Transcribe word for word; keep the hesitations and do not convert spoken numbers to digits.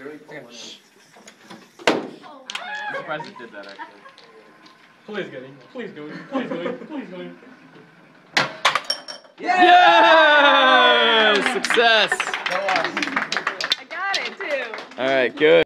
I'm surprised he did that actually. Please get him. Please go in. Please go in. Please go in. Yeah! Yeah! Success! I got it too. All right, good.